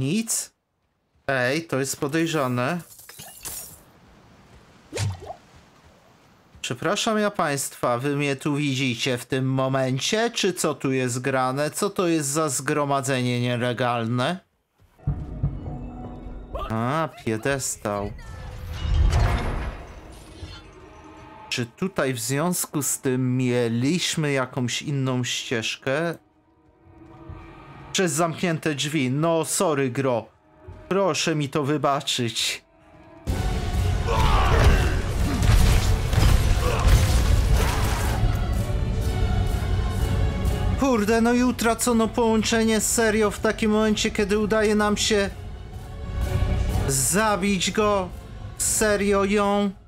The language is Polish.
nic. Ej, to jest podejrzane. Przepraszam ja państwa, wy mnie tu widzicie w tym momencie? Czy co tu jest grane? Co to jest za zgromadzenie nielegalne? A, piedestał. Czy tutaj w związku z tym mieliśmy jakąś inną ścieżkę? Przez zamknięte drzwi. No, sorry, gro. Proszę mi to wybaczyć. Kurde, no i utracono połączenie serio w takim momencie, kiedy udaje nam się zabić go. Serio ją.